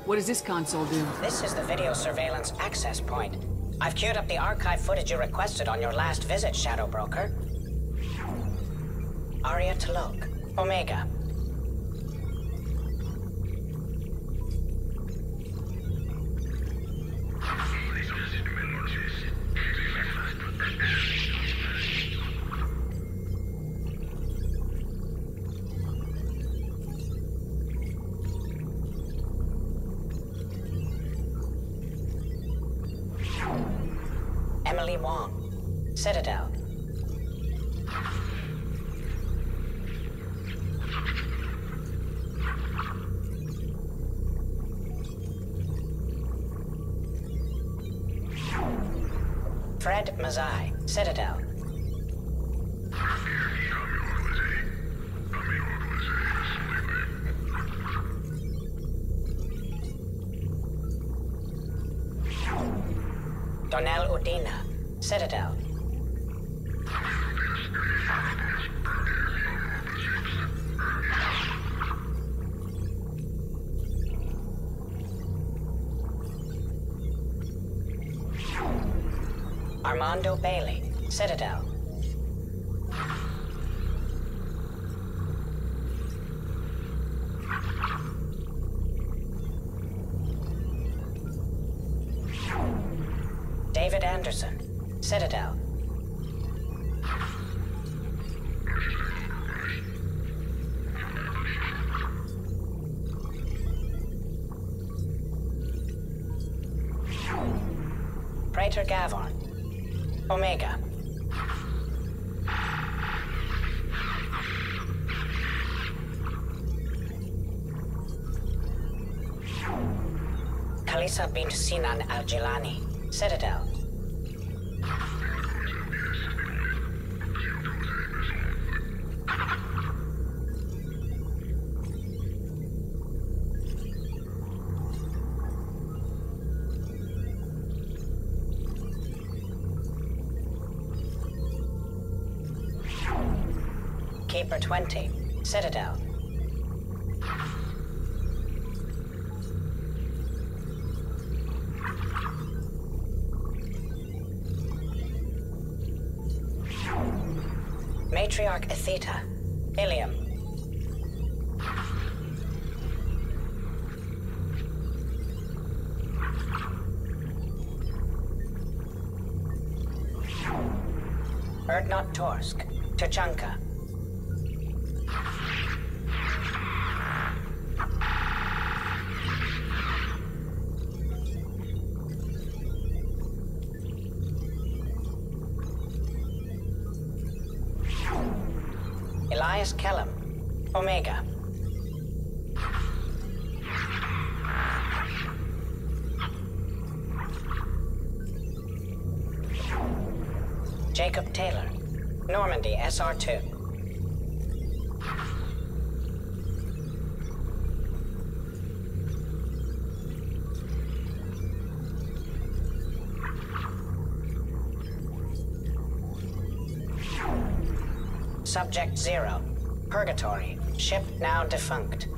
What does this console do? This is the video surveillance access point. I've queued up the archive footage you requested on your last visit, Shadow Broker. Aria T'Loak, Omega. Emily Wong, Citadel. Fred Mazai, Citadel. Donnell Udina, Citadel. Armando Bailey, Citadel. David Anderson, Citadel. Praetor Gavorn, Omega. Khalisa bint Sinan al-Jilani, Citadel. Keeper 20, Citadel. Matriarch Atheta, Ilium. Erdnot Torsk, Tuchanka. Elias Kellum, Omega. Jacob Taylor, Normandy SR2. Subject 0, Purgatory, ship now defunct.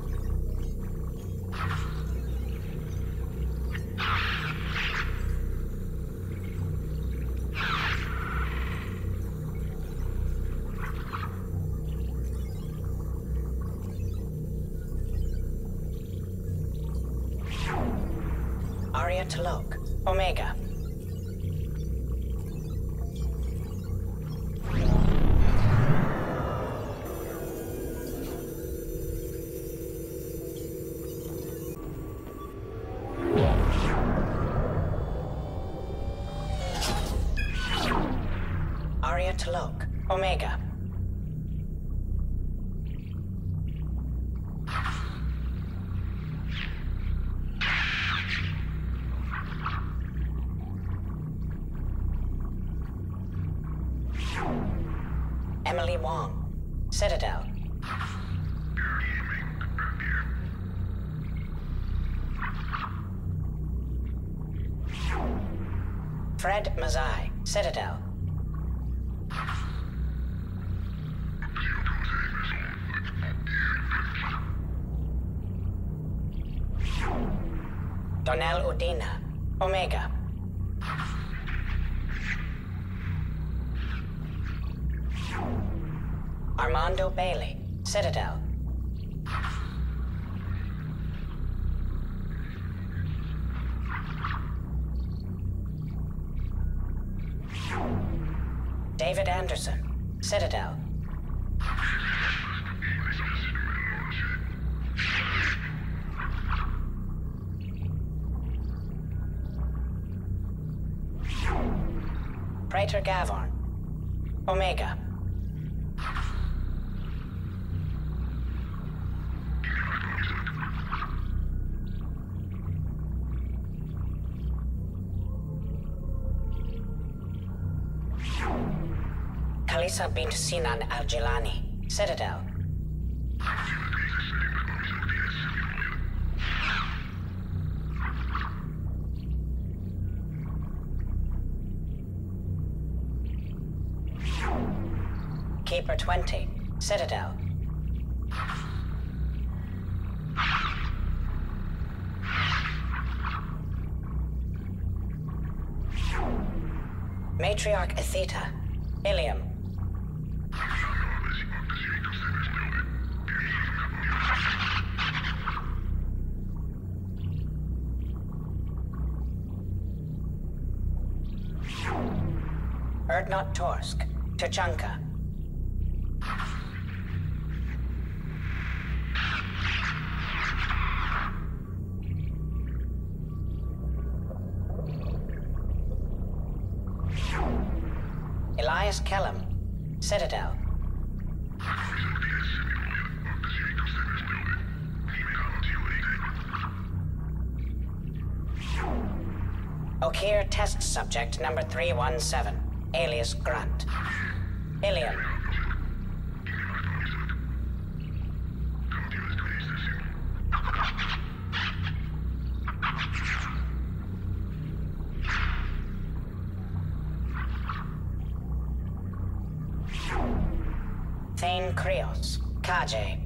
Aria T'Loak, Omega. Aria T'Loak, Omega. Emily Wong, Citadel. Fred Mazai, Citadel. Donnell Udina, Omega. Armando Bailey, Citadel. David Anderson, Citadel. Praetor Gavorn, Omega. Kalisa bint Sinan Al-Jilani, Citadel. Keeper 20, Citadel. Matriarch Atheta, Ilium. Erdnot Torsk, Tuchanka. Elias Kellum, Citadel. Okeer test subject number 317, alias Grunt. Ilium. Thane Krios, Kaje.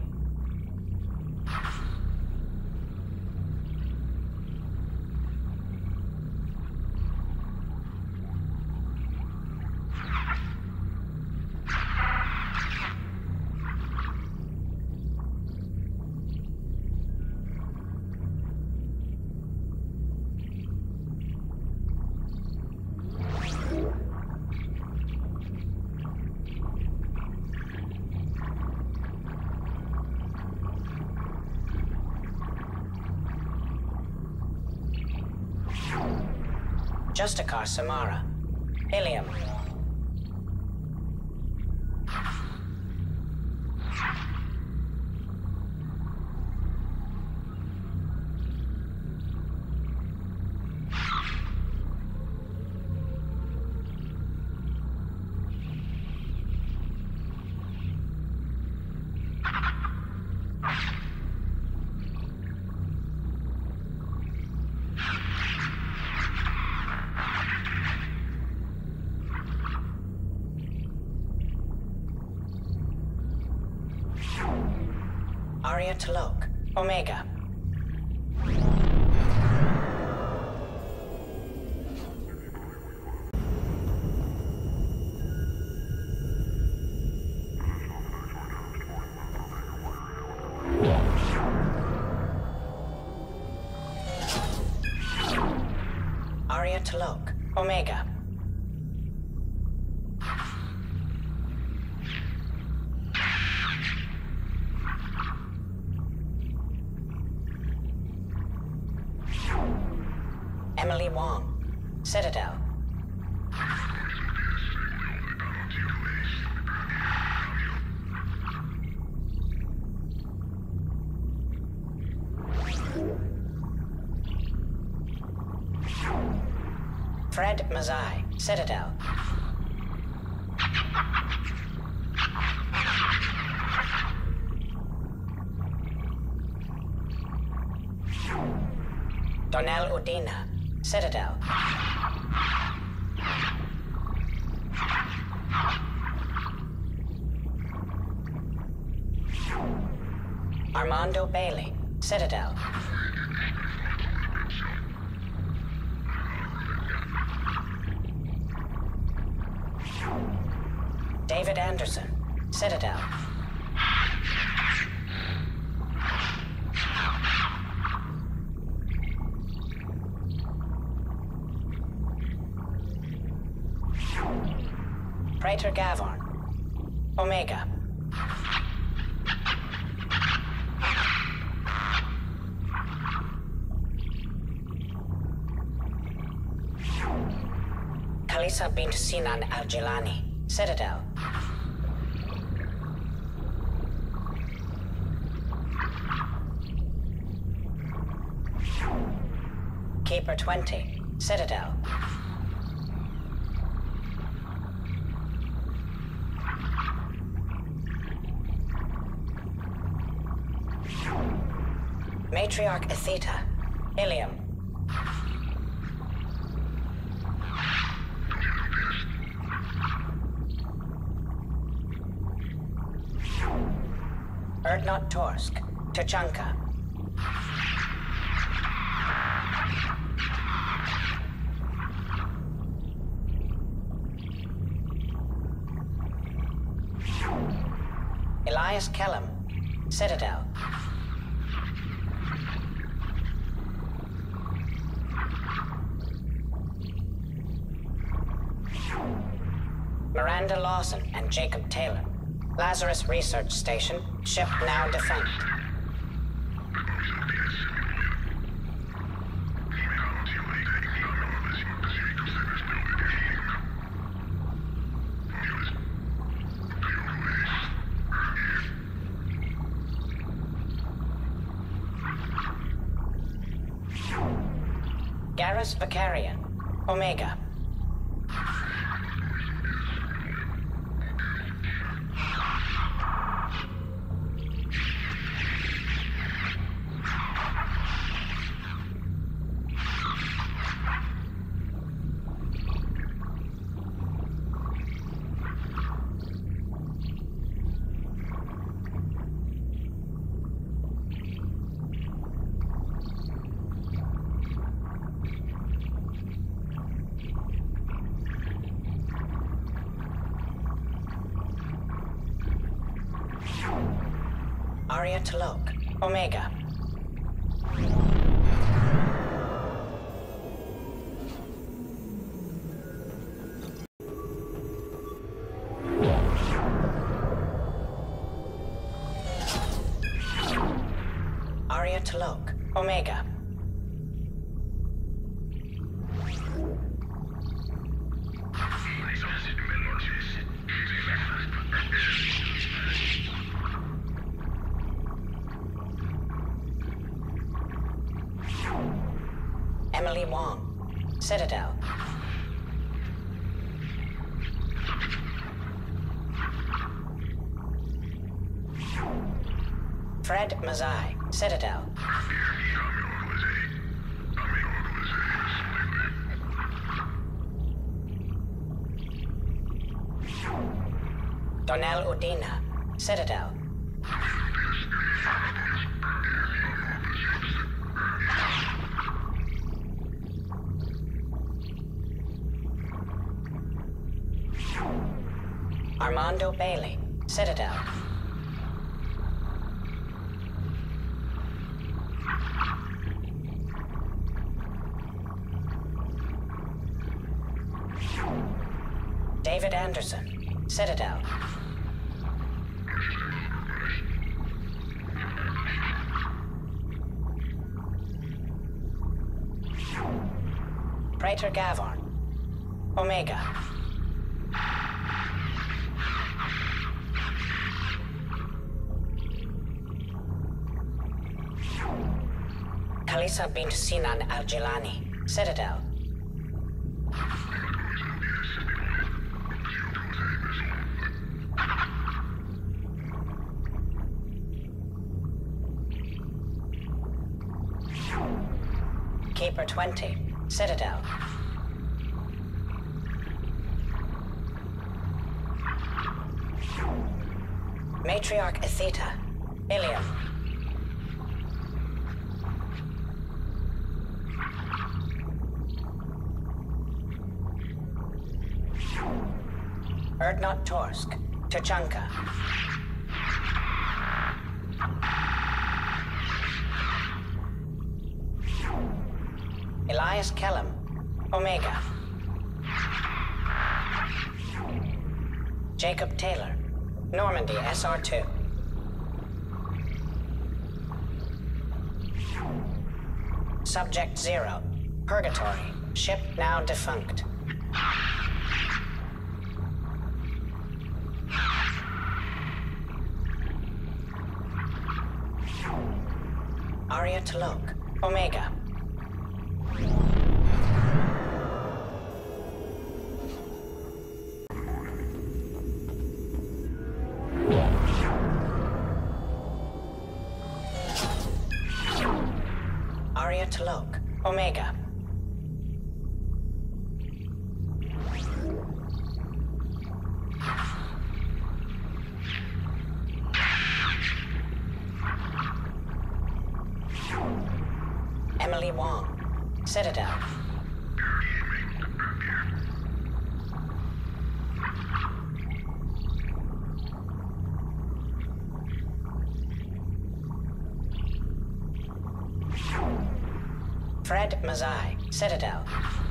Justicar Samara, Ilium. Arya T'Loak, Omega. Arya T'Loak, Omega. Emily Wong, Citadel. Fred Mazai, Citadel. Donnell Udina, Citadel. Armando Bailey, Citadel. David Anderson, Citadel. Praetor Gavorn, Omega. Kalisa bint Sinan al-Jilani, Citadel. Keeper 20, Citadel. Matriarch Atheta, Ilium. Erdnot Torsk, Tuchanka. Elias Kellam, Citadel. Miranda Lawson and Jacob Taylor. Lazarus Research Station, ship now defunct. Garrus Vakarian, Omega. Arya T'Loak, Omega. Arya T'Loak, Omega. Emily Wong, Citadel. Fred Mazai, Citadel. Donnell Udina, Citadel. Armando Bailey, Citadel. David Anderson, Citadel. Praetor Gavorn, Omega. Kalisa bint Sinan al-Jilani, Citadel. Keeper 20, Citadel. Matriarch Atheta, Ilium. Erdnot Torsk, Tachanka. Elias Kellam, Omega. Jacob Taylor, Normandy SR2. Subject 0, Purgatory, ship now defunct. Arya T'Loak, Omega. Arya T'Loak, Omega. Emily Wong, Citadel. Fred Mazai, Citadel.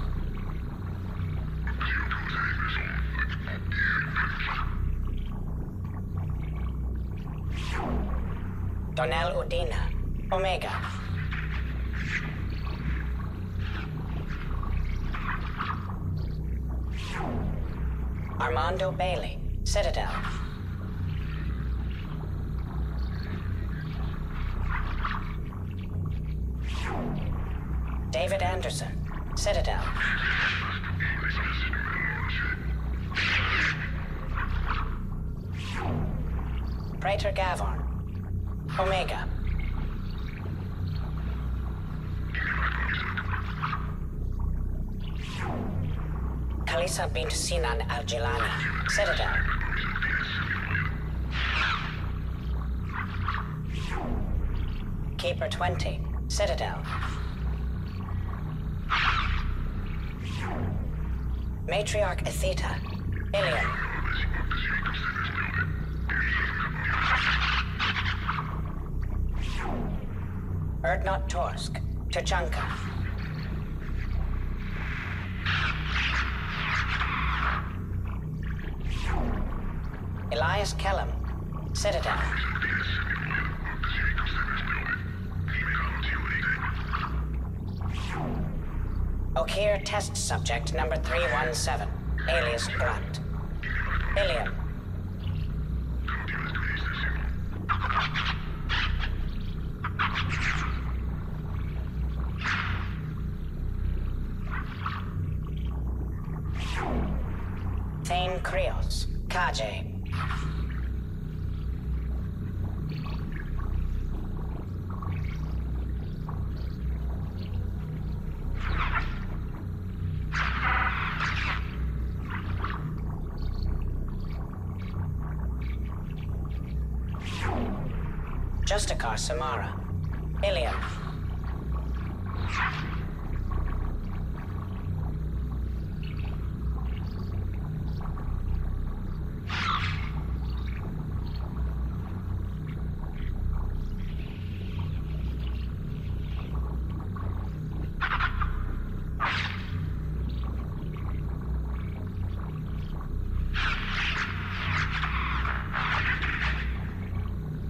Donnell Udina, Omega. Armando Bailey, Citadel. David Anderson, Citadel. Praetor Gavorn, Omega. Khalisa bint Sinan Al-Jilani, Citadel. Keeper 20, Citadel. Matriarch Atheta, Ilium. Erdnot Torsk, Tachanka. Elias Kellam, Citadel. Okeer test subject number 317, alias Grunt. Ilium. Thane Krios, Kaje. Justicar Samara, Ilium.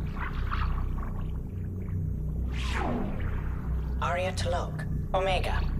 Arya T'Loak, Omega.